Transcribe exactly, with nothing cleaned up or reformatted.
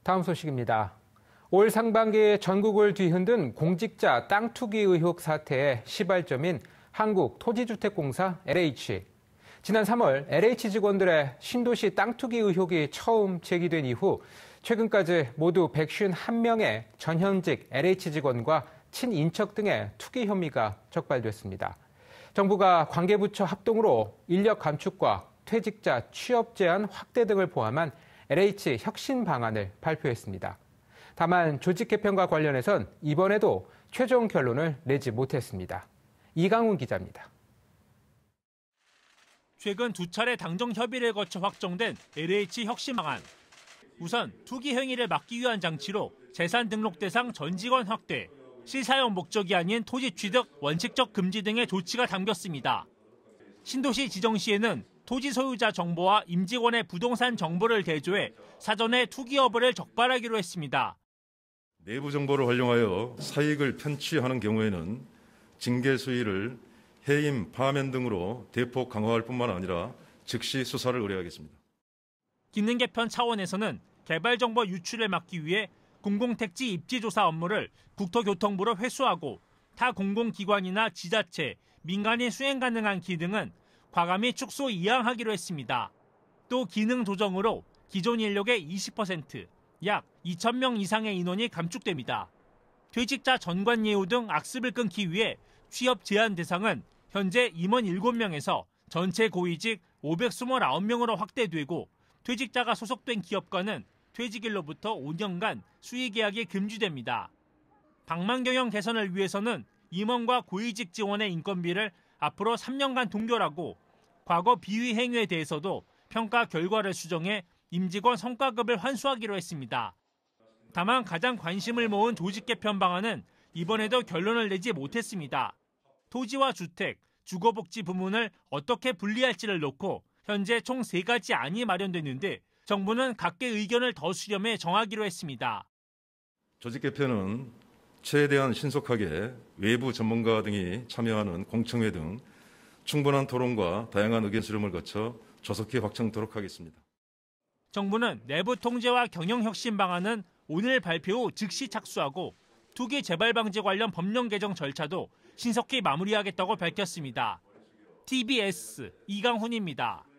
다음 소식입니다. 올 상반기 전국을 뒤흔든 공직자 땅 투기 의혹 사태의 시발점인 한국토지주택공사 엘에이치. 지난 삼월 엘에이치 직원들의 신도시 땅 투기 의혹이 처음 제기된 이후 최근까지 모두 백오십일 명의 전현직 엘에이치 직원과 친인척 등의 투기 혐의가 적발됐습니다. 정부가 관계부처 합동으로 인력 감축과 퇴직자 취업 제한 확대 등을 포함한 엘에이치 혁신 방안을 발표했습니다. 다만 조직 개편과 관련해선 이번에도 최종 결론을 내지 못했습니다. 이강훈 기자입니다. 최근 두 차례 당정 협의를 거쳐 확정된 엘에이치 혁신 방안. 우선 투기 행위를 막기 위한 장치로 재산 등록 대상 전 직원 확대, 실사용 목적이 아닌 토지 취득, 원칙적 금지 등의 조치가 담겼습니다. 신도시 지정 시에는 토지 소유자 정보와 임직원의 부동산 정보를 대조해 사전에 투기 여부를 적발하기로 했습니다. 내부 정보를 활용하여 사익을 편취하는 경우에는 징계 수위를 해임, 파면 등으로 대폭 강화할 뿐만 아니라 즉시 수사를 의뢰하겠습니다. 기능 개편 차원에서는 개발 정보 유출을 막기 위해 공공택지 입지 조사 업무를 국토교통부로 회수하고 타 공공기관이나 지자체, 민간이 수행 가능한 기능은 과감히 축소 이양하기로 했습니다. 또 기능 조정으로 기존 인력의 이십 퍼센트, 약 이천 명 이상의 인원이 감축됩니다. 퇴직자 전관 예우 등 악습을 끊기 위해 취업 제한 대상은 현재 임원 일곱 명에서 전체 고위직 오백이십구 명으로 확대되고 퇴직자가 소속된 기업과는 퇴직일로부터 오 년간 수의계약이 금지됩니다. 방만 경영 개선을 위해서는 임원과 고위직 지원의 인건비를 앞으로 삼 년간 동결하고 과거 비위 행위에 대해서도 평가 결과를 수정해 임직원 성과급을 환수하기로 했습니다. 다만 가장 관심을 모은 조직 개편 방안은 이번에도 결론을 내지 못했습니다. 토지와 주택, 주거복지 부문을 어떻게 분리할지를 놓고 현재 총 세 가지 안이 마련됐는데 정부는 각계 의견을 더 수렴해 정하기로 했습니다. 조직 개편은 최대한 신속하게 외부 전문가 등이 참여하는 공청회 등 충분한 토론과 다양한 의견 수렴을 거쳐 조속히 확정토록 하겠습니다. 정부는 내부 통제와 경영 혁신 방안은 오늘 발표 후 즉시 착수하고 투기 재발 방지 관련 법령 개정 절차도 신속히 마무리하겠다고 밝혔습니다. 티비에스 이강훈입니다.